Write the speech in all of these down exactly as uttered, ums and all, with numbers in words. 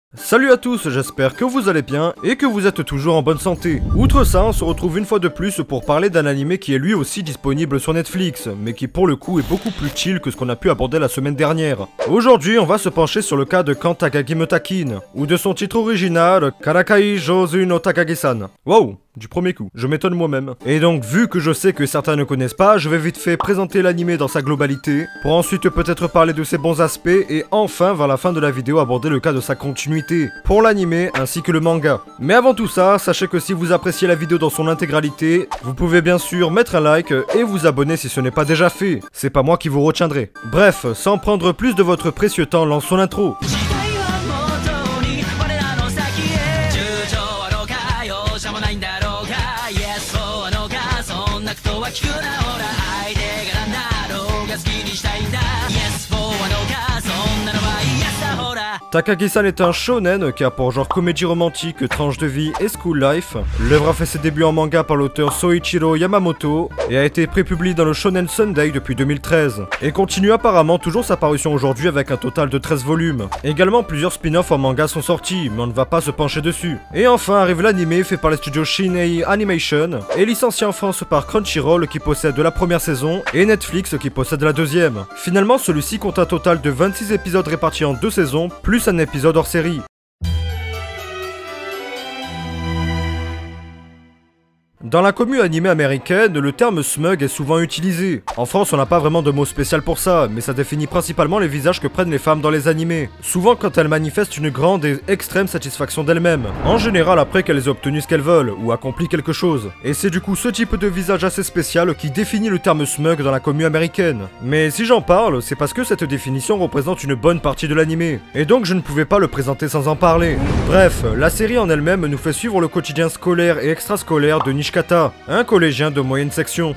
Salut à tous, j'espère que vous allez bien et que vous êtes toujours en bonne santé. Outre ça, on se retrouve une fois de plus pour parler d'un animé qui est lui aussi disponible sur Netflix, mais qui pour le coup est beaucoup plus chill que ce qu'on a pu aborder la semaine dernière. Aujourd'hui, on va se pencher sur le cas de Kan Takagi me Takine, ou de son titre original, Karakai Jozu no Takagi-san. Wow, du premier coup, je m'étonne moi-même. Et donc, vu que je sais que certains ne connaissent pas, je vais vite fait présenter l'animé dans sa globalité, pour ensuite peut-être parler de ses bons aspects, et enfin, vers la fin de la vidéo, aborder le cas de sa continuité pour l'animé ainsi que le manga. Mais avant tout ça, sachez que si vous appréciez la vidéo dans son intégralité, vous pouvez bien sûr mettre un like et vous abonner si ce n'est pas déjà fait. C'est pas moi qui vous retiendrai. Bref, sans prendre plus de votre précieux temps, lançons l'intro. Takagi-san est un shonen qui a pour genre comédie romantique, tranche de vie et school life. L'œuvre a fait ses débuts en manga par l'auteur Soichiro Yamamoto et a été prépubliée dans le Shonen Sunday depuis deux mille treize. Et continue apparemment toujours sa parution aujourd'hui avec un total de treize volumes. Également plusieurs spin-offs en manga sont sortis, mais on ne va pas se pencher dessus. Et enfin arrive l'anime fait par les studios Shin-Ei Animation et licencié en France par Crunchyroll qui possède la première saison et Netflix qui possède la deuxième. Finalement celui-ci compte un total de vingt-six épisodes répartis en deux saisons, plus un épisode hors série. Dans la commu animée américaine, le terme smug est souvent utilisé. En France, on n'a pas vraiment de mot spécial pour ça, mais ça définit principalement les visages que prennent les femmes dans les animés. Souvent quand elles manifestent une grande et extrême satisfaction d'elles-mêmes. En général après qu'elles aient obtenu ce qu'elles veulent, ou accompli quelque chose. Et c'est du coup ce type de visage assez spécial qui définit le terme smug dans la commu américaine. Mais si j'en parle, c'est parce que cette définition représente une bonne partie de l'animé. Et donc je ne pouvais pas le présenter sans en parler. Bref, la série en elle-même nous fait suivre le quotidien scolaire et extrascolaire de Nishikata, un collégien de moyenne section.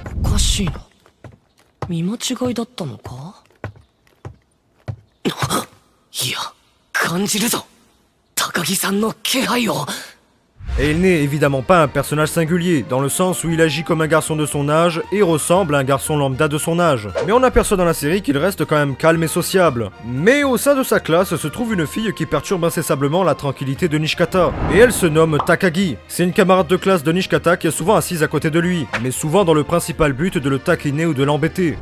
Et il n'est évidemment pas un personnage singulier, dans le sens où il agit comme un garçon de son âge et ressemble à un garçon lambda de son âge. Mais on aperçoit dans la série qu'il reste quand même calme et sociable. Mais au sein de sa classe se trouve une fille qui perturbe incessamment la tranquillité de Nishikata. Et elle se nomme Takagi. C'est une camarade de classe de Nishikata qui est souvent assise à côté de lui, mais souvent dans le principal but de le taquiner ou de l'embêter.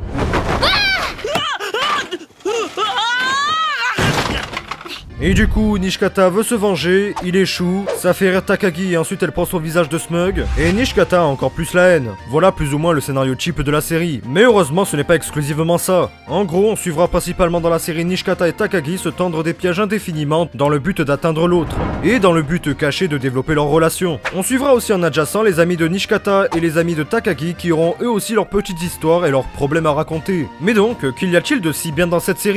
Et du coup, Nishikata veut se venger, il échoue, ça fait rire Takagi et ensuite elle prend son visage de smug, et Nishikata a encore plus la haine. Voilà plus ou moins le scénario type de la série. Mais heureusement ce n'est pas exclusivement ça. En gros, on suivra principalement dans la série Nishikata et Takagi se tendre des pièges indéfiniment dans le but d'atteindre l'autre, et dans le but caché de développer leur relation. On suivra aussi en adjacent les amis de Nishikata et les amis de Takagi qui auront eux aussi leurs petites histoires et leurs problèmes à raconter. Mais donc, qu'y a-t-il de si bien dans cette série ?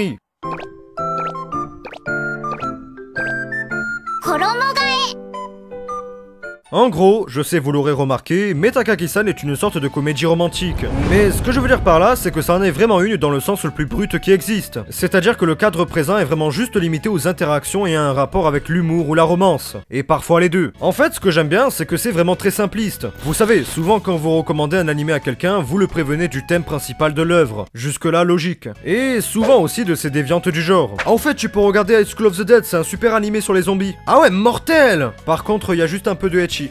En gros, je sais vous l'aurez remarqué, mais Takagi-san est une sorte de comédie romantique. Mais ce que je veux dire par là, c'est que ça en est vraiment une dans le sens le plus brut qui existe. C'est-à-dire que le cadre présent est vraiment juste limité aux interactions et à un rapport avec l'humour ou la romance. Et parfois les deux. En fait, ce que j'aime bien, c'est que c'est vraiment très simpliste. Vous savez, souvent quand vous recommandez un animé à quelqu'un, vous le prévenez du thème principal de l'œuvre. Jusque-là, logique. Et souvent aussi de ses déviantes du genre. En fait, tu peux regarder High School of the Dead, c'est un super animé sur les zombies. Ah ouais, mortel! Par contre, il y a juste un peu de ecchi.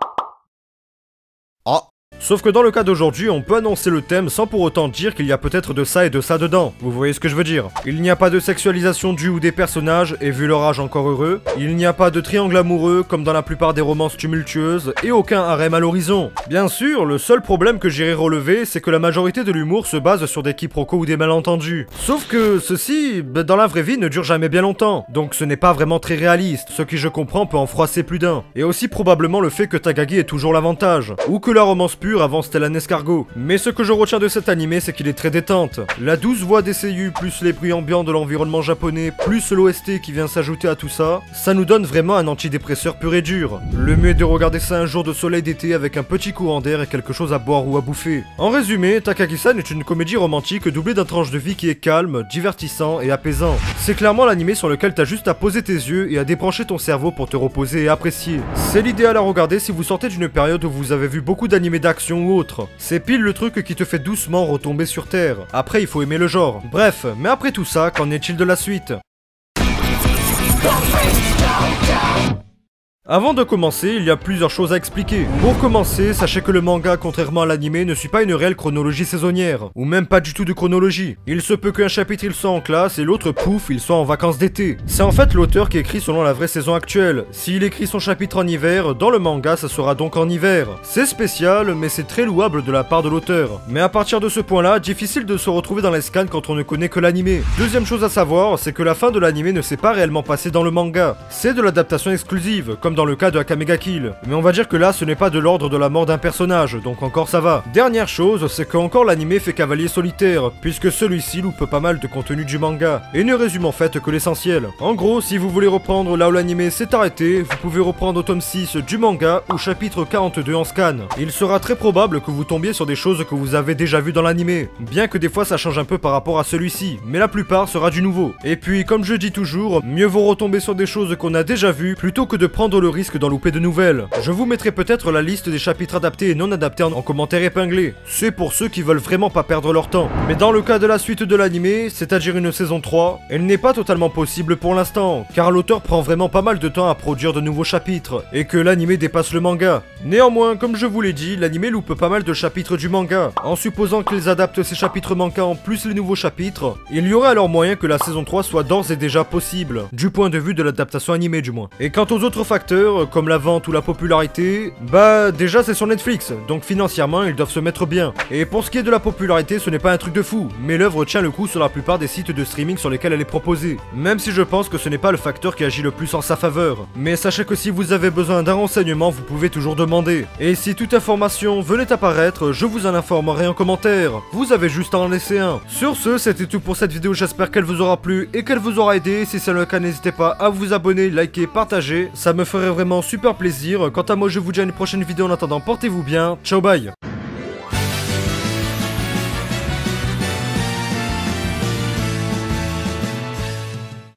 Ah. Sauf que dans le cas d'aujourd'hui, on peut annoncer le thème sans pour autant dire qu'il y a peut-être de ça et de ça dedans. Vous voyez ce que je veux dire? Il n'y a pas de sexualisation du ou des personnages, et vu leur âge encore heureux. Il n'y a pas de triangle amoureux, comme dans la plupart des romances tumultueuses, et aucun harem à l'horizon. Bien sûr, le seul problème que j'irai relever, c'est que la majorité de l'humour se base sur des quiproquos ou des malentendus. Sauf que ceci, bah, dans la vraie vie, ne dure jamais bien longtemps. Donc ce n'est pas vraiment très réaliste, ce qui je comprends peut en froisser plus d'un. Et aussi probablement le fait que Takagi ait toujours l'avantage, ou que la romance pure avance tel un escargot. Mais ce que je retiens de cet animé, c'est qu'il est très détente. La douce voix des seiyuu, plus les bruits ambiants de l'environnement japonais, plus l'O S T qui vient s'ajouter à tout ça, ça nous donne vraiment un antidépresseur pur et dur. Le mieux est de regarder ça un jour de soleil d'été avec un petit courant d'air et quelque chose à boire ou à bouffer. En résumé, Takagi-san est une comédie romantique doublée d'un tranche de vie qui est calme, divertissant et apaisant. C'est clairement l'animé sur lequel t'as juste à poser tes yeux et à débrancher ton cerveau pour te reposer et apprécier. C'est l'idéal à regarder si vous sortez d'une période où vous avez vu beaucoup d'animés d'action ou autre. C'est pile le truc qui te fait doucement retomber sur terre. Après, il faut aimer le genre. Bref, mais après tout ça, qu'en est-il de la suite ? Avant de commencer, il y a plusieurs choses à expliquer. Pour commencer, sachez que le manga, contrairement à l'anime, ne suit pas une réelle chronologie saisonnière, ou même pas du tout de chronologie. Il se peut qu'un chapitre il soit en classe et l'autre pouf, il soit en vacances d'été. C'est en fait l'auteur qui écrit selon la vraie saison actuelle. S'il écrit son chapitre en hiver, dans le manga ça sera donc en hiver. C'est spécial, mais c'est très louable de la part de l'auteur. Mais à partir de ce point-là, difficile de se retrouver dans les scans quand on ne connaît que l'anime. Deuxième chose à savoir, c'est que la fin de l'anime ne s'est pas réellement passée dans le manga. C'est de l'adaptation exclusive, comme dans le cas de Akame ga Kill. Mais on va dire que là, ce n'est pas de l'ordre de la mort d'un personnage, donc encore ça va. Dernière chose, c'est que encore l'anime fait cavalier solitaire, puisque celui-ci loupe pas mal de contenu du manga, et ne résume en fait que l'essentiel. En gros, si vous voulez reprendre là où l'anime s'est arrêté, vous pouvez reprendre au tome six du manga ou chapitre quarante-deux en scan. Il sera très probable que vous tombiez sur des choses que vous avez déjà vues dans l'anime, bien que des fois ça change un peu par rapport à celui-ci, mais la plupart sera du nouveau. Et puis, comme je dis toujours, mieux vaut retomber sur des choses qu'on a déjà vues, plutôt que de prendre le risque d'en louper de nouvelles. Je vous mettrai peut-être la liste des chapitres adaptés et non adaptés en, en commentaire épinglé. C'est pour ceux qui veulent vraiment pas perdre leur temps. Mais dans le cas de la suite de l'anime, c'est-à-dire une saison trois, elle n'est pas totalement possible pour l'instant, car l'auteur prend vraiment pas mal de temps à produire de nouveaux chapitres, et que l'anime dépasse le manga. Néanmoins, comme je vous l'ai dit, l'anime loupe pas mal de chapitres du manga. En supposant qu'ils adaptent ces chapitres manquants plus les nouveaux chapitres, il y aurait alors moyen que la saison trois soit d'ores et déjà possible, du point de vue de l'adaptation animée du moins. Et quant aux autres facteurs, comme la vente ou la popularité, bah déjà c'est sur Netflix, donc financièrement ils doivent se mettre bien. Et pour ce qui est de la popularité, ce n'est pas un truc de fou, mais l'œuvre tient le coup sur la plupart des sites de streaming sur lesquels elle est proposée, même si je pense que ce n'est pas le facteur qui agit le plus en sa faveur. Mais sachez que si vous avez besoin d'un renseignement, vous pouvez toujours demander. Et si toute information venait apparaître, je vous en informerai en commentaire. Vous avez juste à en laisser un. Sur ce, c'était tout pour cette vidéo, j'espère qu'elle vous aura plu et qu'elle vous aura aidé. Si c'est le cas, n'hésitez pas à vous abonner, liker, partager, ça me ferait vraiment super plaisir. Quant à moi, je vous dis à une prochaine vidéo, en attendant, portez-vous bien, ciao bye.